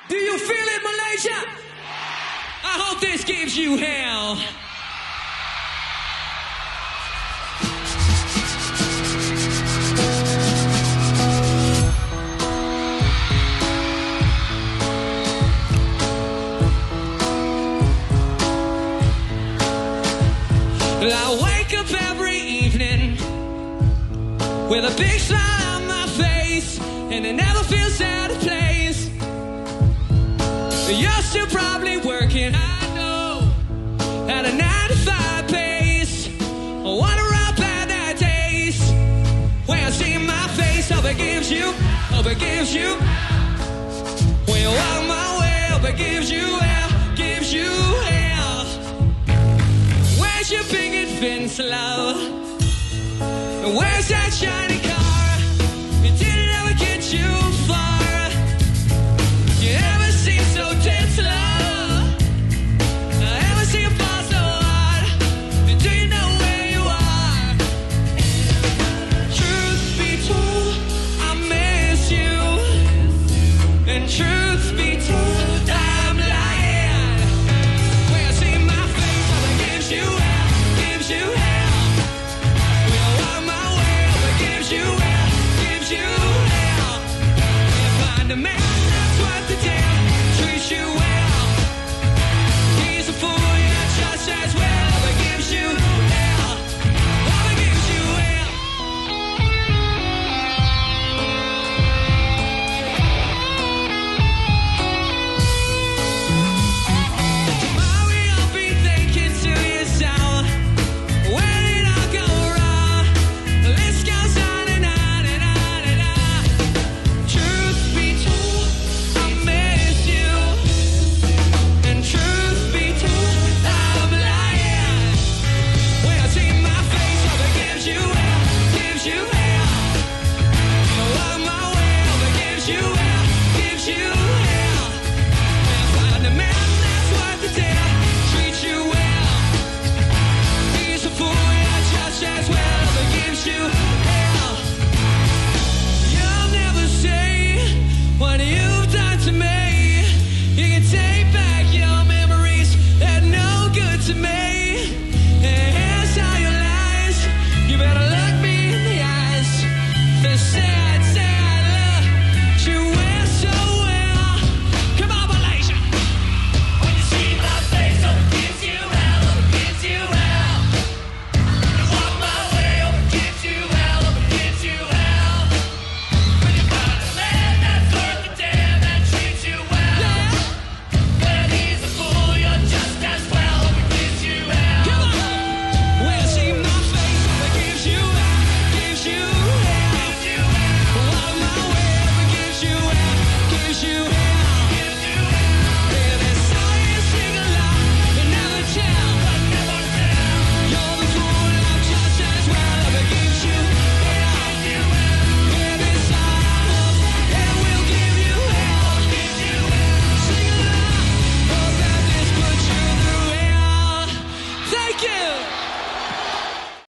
Do you feel it, Malaysia? I hope this gives you hell. I wake up every evening with a big smile on my face, and it never feels out of place. You're still probably working, I know, at a 9-to-5 pace. I wonder how bad that tastes when I see my face. Hope it gives you, hope it gives you. When you walk my way, hope it gives you hell, gives you hell. Where's your picket fence, love? And where's that shiny car? It didn't ever get you far. You ever seem so tense, love? I ever see you fall so hard? And do you know where you are? Truth be told, I miss you. And truth be told, I'm lying. When I see my face, all it gives you hell, gives you hell. When I walk my way, all it gives you hell, gives you hell. You find a man that's worth the deal, treats you well. He's a fool, you trust as well.